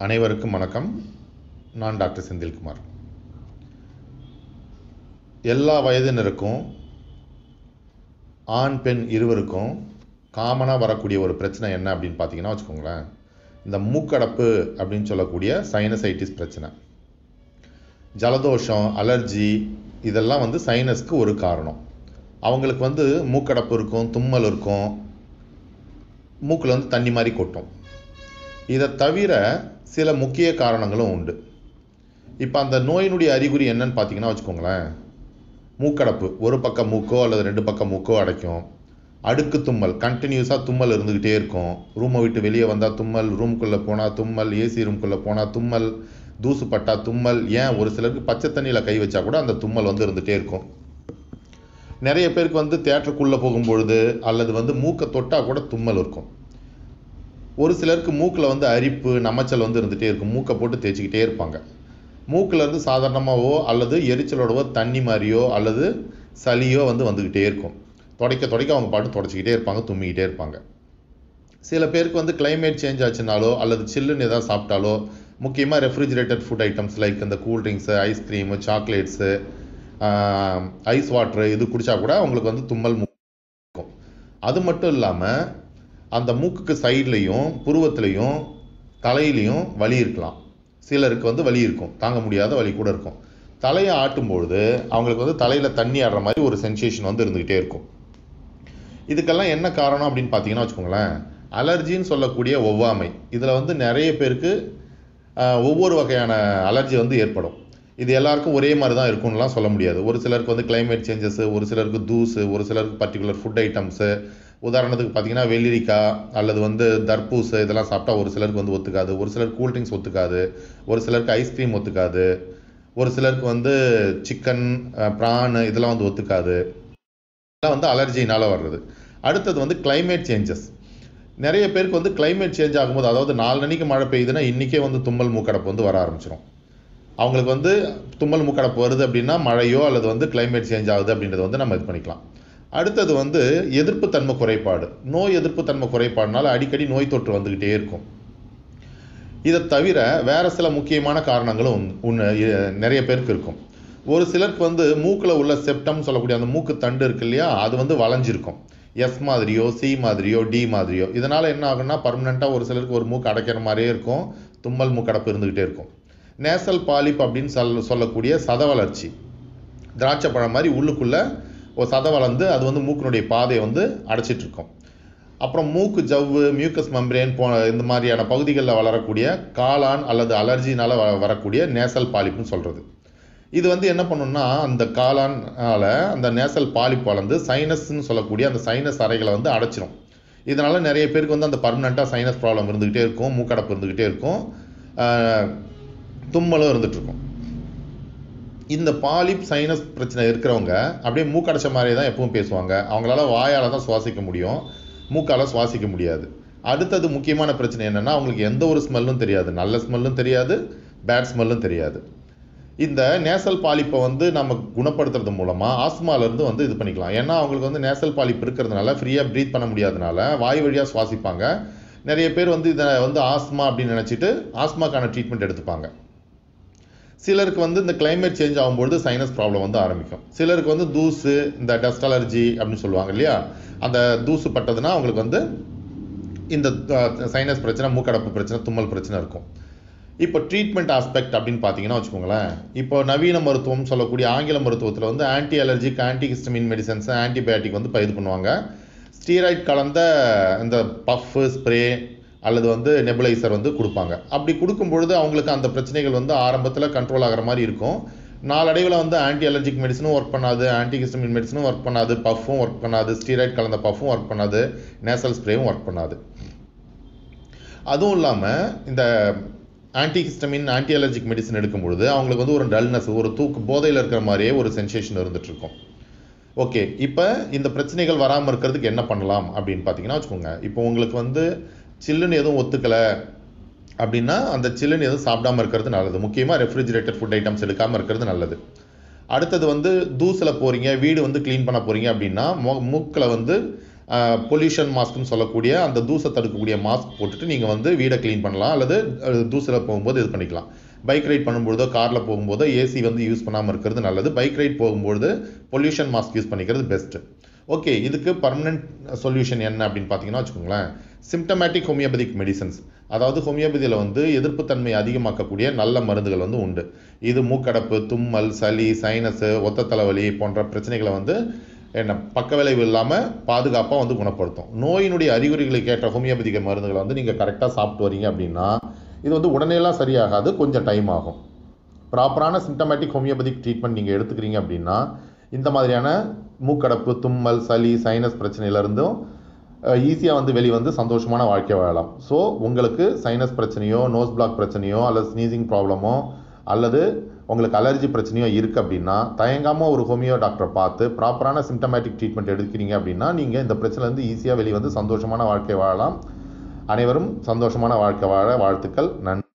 அனைவருக்கும் வணக்கம். நான் டாக்டர் செந்தில்குமார். எல்லா வயதினருக்கும் ஆண் பெண் இருவருக்கும் காமனாக வரக்கூடிய ஒரு பிரச்சனை என்ன அப்படின்னு பார்த்தீங்கன்னா வச்சுக்கோங்களேன், இந்த மூக்கடப்பு அப்படின்னு சொல்லக்கூடிய சைனசைட்டிஸ் பிரச்சனை. ஜலதோஷம், அலர்ஜி இதெல்லாம் சைனஸ்க்கு ஒரு காரணம். அவங்களுக்கு மூக்கடப்பு இருக்கும், தும்மல் இருக்கும், மூக்கில் தண்ணி மாதிரி கொட்டும். இதை தவிர சில முக்கிய காரணங்களும் உண்டு. இப்போ அந்த நோயினுடைய அறிகுறி என்னன்னு பார்த்தீங்கன்னா வச்சுக்கோங்களேன், மூக்கடப்பு ஒரு பக்கம் மூக்கோ அல்லது ரெண்டு பக்கம் மூக்கோ அடைக்கும். அடுக்கு தும்மல், கண்டினியூஸாக தும்மல் இருந்துக்கிட்டே இருக்கும். ரூமை விட்டு வெளியே வந்தால் தும்மல், ரூம்குள்ளே போனால் தும்மல், ஏசி ரூம்குள்ளே போனால் தும்மல், தூசு பட்டா தும்மல், ஏன் ஒரு சிலருக்கு பச்சை தண்ணியில் கை வச்சா கூட அந்த தும்மல் இருந்துகிட்டே இருக்கும். நிறைய பேருக்கு தேட்டருக்குள்ளே போகும்பொழுது அல்லது மூக்கை தொட்டால் கூட தும்மல் இருக்கும். ஒரு சிலருக்கு மூக்கில் அரிப்பு, நமைச்சல் இருந்துகிட்டே இருக்கும். மூக்கை போட்டு தேய்ச்சிக்கிட்டே இருப்பாங்க. மூக்கில் சாதாரணமாகவோ அல்லது எரிச்சலோடவோ தண்ணி மாதிரியோ அல்லது சளியோ வந்துக்கிட்டே இருக்கும். துடைக்க அவங்க பாட்டு தொடச்சிக்கிட்டே இருப்பாங்க, தும்மிக்கிட்டே இருப்பாங்க. சில பேருக்கு கிளைமேட் சேஞ்ச் ஆச்சுனாலோ அல்லது சில்லுன்னு எதாவது சாப்பிட்டாலோ, முக்கியமாக ரெஃப்ரிஜிரேட்டட் ஃபுட் ஐட்டம்ஸ் லைக் இந்த cool drinks, ice cream, chocolates, ice water இது குடித்தா கூட அவங்களுக்கு தும்மல் இருக்கும். அது மட்டும் இல்லாமல் அந்த மூக்குக்கு சைட்லேயும் புருவத்துலேயும் தலையிலையும் வலி இருக்கலாம். சிலருக்கு வலி இருக்கும், தாங்க முடியாத வலி கூட இருக்கும். தலையை ஆட்டும்பொழுது அவங்களுக்கு தலையில் தண்ணி ஆடுற மாதிரி ஒரு சென்சேஷன் இருந்துக்கிட்டே இருக்கும். இதுக்கெல்லாம் என்ன காரணம் அப்படின்னு பார்த்தீங்கன்னா வச்சுக்கோங்களேன், அலர்ஜின்னு சொல்லக்கூடிய ஒவ்வாமை. இதில் நிறைய பேருக்கு ஒவ்வொரு வகையான அலர்ஜி ஏற்படும். இது எல்லாருக்கும் ஒரே மாதிரி தான் இருக்கும்னுலாம் சொல்ல முடியாது. ஒரு சிலருக்கு கிளைமேட் சேஞ்சஸ்ஸு, ஒரு சிலருக்கு தூசு, ஒரு சிலருக்கு பர்டிகுலர் ஃபுட் ஐட்டம்ஸு. உதாரணத்துக்கு பார்த்தீங்கன்னா வெள்ளரிக்காய் அல்லது தர்பூசு இதெல்லாம் சாப்பிட்டா ஒரு சிலருக்கு ஒத்துக்காது. ஒரு சிலருக்கு கூல்ட்ரிங்க்ஸ் ஒத்துக்காது. ஒரு சிலருக்கு ஐஸ்கிரீம் ஒத்துக்காது. ஒரு சிலருக்கு சிக்கன், ப்ரான் இதெல்லாம் ஒத்துக்காது. இதெல்லாம் அலர்ஜினால் வர்றது. அடுத்தது கிளைமேட் சேஞ்சஸ். நிறைய பேருக்கு கிளைமேட் சேஞ்ச் ஆகும்போது, அதாவது 4 அன்னைக்கு மழை பெய்யுதுன்னா இன்றைக்கே தும்மல் மூக்கடப்பு வர ஆரம்பிச்சிடும். அவங்களுக்கு தும்மல் மூக்கடப்பு வருது அப்படின்னா மழையோ அல்லது கிளைமேட் சேஞ்ச் ஆகுது அப்படின்றத நம்ம இது பண்ணிக்கலாம். அடுத்தது எதிர்ப்பு தன்மை குறைபாடு. நோய் எதிர்ப்பு தன்மை குறைபாடுனால அடிக்கடி நோய் தொற்று வந்துக்கிட்டே இருக்கும். இதை தவிர வேறு சில முக்கியமான காரணங்களும் நிறைய பேருக்கு இருக்கும். ஒரு சிலருக்கு மூக்கில் உள்ள செப்டம் சொல்லக்கூடிய அந்த மூக்கு தண்டு இருக்கு இல்லையா, அது வளைஞ்சிருக்கும். எஸ் மாதிரியோ, சி மாதிரியோ, டி மாதிரியோ. இதனால் என்ன ஆகுன்னா பர்மனெண்ட்டாக ஒரு சிலருக்கு ஒரு மூக்கு அடைக்கிற மாதிரியே இருக்கும், தும்மல் மூக்கடப்பு இருந்துக்கிட்டே இருக்கும். நேசல் பாலிப் அப்படின்னு சொல்லக்கூடிய சத வளர்ச்சி. திராட்சை பழம் மாதிரி உள்ளுக்குள்ளே ஒரு சதை வளர்ந்து அது மூக்கினுடைய பாதையை அடைச்சிட்டு இருக்கும். அப்புறம் மூக்கு ஜவ்வு, மியூக்கஸ் மெம்பரேன் இந்த மாதிரியான பகுதிகளில் வளரக்கூடிய காளான் அல்லது அலர்ஜினால் வரக்கூடிய நேசல் பாலிப்புன்னு சொல்கிறது. இது என்ன பண்ணுன்னா அந்த காளானால் அந்த நேசல் பாலிப் வளர்ந்து சைனஸ்ன்னு சொல்லக்கூடிய அந்த சைனஸ் அறைகளை அடைச்சிடும். இதனால் நிறைய பேருக்கு அந்த பர்மனெண்ட்டாக சைனஸ் ப்ராப்ளம் இருந்துக்கிட்டே இருக்கும், மூக்கடப்பு இருந்துக்கிட்டே இருக்கும், தும்மலும் இருந்துகிட்ருக்கும். இந்த பாலிப் சைனஸ் பிரச்சனை இருக்கிறவங்க அப்படியே மூக்கடைச்ச மாதிரியே தான் எப்பவும் பேசுவாங்க. அவங்களால வாயால் தான் சுவாசிக்க முடியும், மூக்கால் சுவாசிக்க முடியாது. அடுத்தது முக்கியமான பிரச்சனை என்னென்னா, அவங்களுக்கு எந்த ஒரு ஸ்மெல்லும் தெரியாது. நல்ல ஸ்மெல்லும் தெரியாது, பேட் ஸ்மெல்லும் தெரியாது. இந்த நேசல் பாலிப்பை நம்ம குணப்படுத்துறது மூலமாக ஆஸ்மாலேருந்து இது பண்ணிக்கலாம். ஏன்னா அவங்களுக்கு நேசல் பாலிப் இருக்கிறதுனால ஃப்ரீயாக ப்ரீத் பண்ண முடியாதனால வாய் வழியாக சுவாசிப்பாங்க. நிறைய பேர் இதை ஆஸ்மா அப்படின்னு நினச்சிட்டு ஆஸ்மாக்கான ட்ரீட்மெண்ட் எடுத்துப்பாங்க. சிலருக்கு இந்த கிளைமேட் சேஞ்ச் ஆகும்போது சைனஸ் ப்ராப்ளம் ஆரம்பிக்கும். சிலருக்கு தூசு, இந்த டஸ்ட் அலர்ஜி அப்படின்னு சொல்லுவாங்க இல்லையா, அந்த தூசு பட்டதுன்னா அவங்களுக்கு இந்த சைனஸ் பிரச்சனை, மூக்கடப்பு பிரச்சனை, தும்மல் பிரச்சனை இருக்கும். இப்போ ட்ரீட்மெண்ட் ஆஸ்பெக்ட் அப்படின்னு பார்த்தீங்கன்னா வச்சுக்கோங்களேன், இப்போ நவீன மருத்துவம் சொல்லக்கூடிய ஆங்கில மருத்துவத்தில் anti allergic, anti histamine medicines, antibiotic இது பண்ணுவாங்க. ஸ்டீராய்ட் கலந்த இந்த பஃப்பு, ஸ்ப்ரே அல்லது நெபுலைசர் கொடுப்பாங்க. அப்படி கொடுக்கும்பொழுது அவங்களுக்கு அந்த பிரச்சனைகள் ஆரம்பத்தில் கண்ட்ரோல் ஆகிற மாதிரி இருக்கும். நாளடைவில் ஆன்டி அலர்ஜிக் மெடிசனும் ஒர்க் பண்ணாது, ஆன்டி ஹிஸ்டமின் மெடிசனும் ஒர்க் பண்ணாது, பஃப்பும் ஒர்க் பண்ணாது, ஸ்டீராய்ட் கலந்த பஃப்பும் ஒர்க் பண்ணாது, நேசல் ஸ்ப்ரேவும் ஒர்க் பண்ணாது. அதுவும் இல்லாமல் இந்த anti histamine, anti allergic medicine எடுக்கும்பொழுது அவங்களுக்கு ஒரு டல்னஸ், ஒரு போதையில் இருக்கிற மாதிரியே ஒரு சென்சேஷன் இருந்துகிட்ருக்கும். ஓகே, இப்போ இந்த பிரச்சனைகள் வராமல் இருக்கிறதுக்கு என்ன பண்ணலாம் அப்படின்னு பார்த்தீங்கன்னா வச்சுக்கோங்க, இப்போ உங்களுக்கு சில்லுன்னு எதுவும் ஒத்துக்கலை அப்படின்னா அந்த சில்லுன்னு எதுவும் சாப்பிடாமல் இருக்கிறது நல்லது. முக்கியமாக ரெஃப்ரிஜிரேட்டட் ஃபுட் ஐட்டம்ஸ் எடுக்காமல் இருக்கிறது நல்லது. அடுத்தது தூசில் போகிறீங்க, வீடு க்ளீன் பண்ண போகிறீங்க அப்படின்னா மூக்கில் பொல்யூஷன் மாஸ்க்னு சொல்லக்கூடிய அந்த தூசை தடுக்கக்கூடிய மாஸ்க் போட்டுட்டு நீங்கள் வந்து வீடை க்ளீன் பண்ணலாம், அல்லது தூசில் போகும்போது இது பண்ணிக்கலாம். பைக் ரைட் பண்ணும்போதோ காரில் போகும்போதோ ஏசி வந்து யூஸ் பண்ணாமல் இருக்கிறது நல்லது. பைக் ரைட் போகும்போது பொல்யூஷன் மாஸ்க் யூஸ் பண்ணிக்கிறது பெஸ்ட்டு. ஓகே, இதுக்கு பர்மனெண்ட் சொல்யூஷன் என்ன அப்படின்னு பார்த்தீங்கன்னா வச்சுக்கோங்களேன், சிம்டமேட்டிக் ஹோமியோபதிக் மெடிசன்ஸ். அதாவது ஹோமியோபதியில் வந்து எதிர்ப்புத்தன்மை அதிகமாக்கக்கூடிய நல்ல மருந்துகள் வந்து உண்டு. இது மூக்கடப்பு, தும்மல், சளி, சைனஸு, ஒத்த தலைவலி போன்ற பிரச்சனைகளை வந்து என்ன பக்க விளைவு இல்லாமல் பாதுகாப்பாக வந்து குணப்படுத்தும். நோயினுடைய அறிகுறிகளுக்கு ஏற்ற ஹோமியோபதிக் மருந்துகளை வந்து நீங்கள் கரெக்டாக சாப்பிட்டு வரீங்க அப்படின்னா இது வந்து உடனேலாம் சரியாகாது, கொஞ்சம் டைம் ஆகும். ப்ராப்பரான சிம்டமேட்டிக் ஹோமியோபதிக் ட்ரீட்மெண்ட் நீங்கள் எடுத்துக்கிறீங்க அப்படின்னா இந்த மாதிரியான மூக்கடப்பு, தும்மல், சளி, சைனஸ் பிரச்சனையிலேருந்தும் ஈஸியாக வந்து வெளியே வந்து சந்தோஷமான வாழ்க்கை வாழலாம். ஸோ உங்களுக்கு சைனஸ் பிரச்சனையோ, நோஸ் பிளாக் பிரச்சனையோ, அல்லது ஸ்னீசிங் ப்ராப்ளமோ, அல்லது உங்களுக்கு அலர்ஜி பிரச்சனையோ இருக்குது அப்படின்னா தயங்காமல் ஒரு ஹோமியோ டாக்டரை பார்த்து ப்ராப்பரான சிம்டமேட்டிக் ட்ரீட்மெண்ட் எடுக்கிறீங்க அப்படின்னா நீங்கள் இந்த பிரச்சனைலேருந்து ஈஸியாக வெளியே வந்து சந்தோஷமான வாழ்க்கை வாழலாம். அனைவரும் சந்தோஷமான வாழ்க்கை வாழ வாழ்த்துக்கள். நன்றி.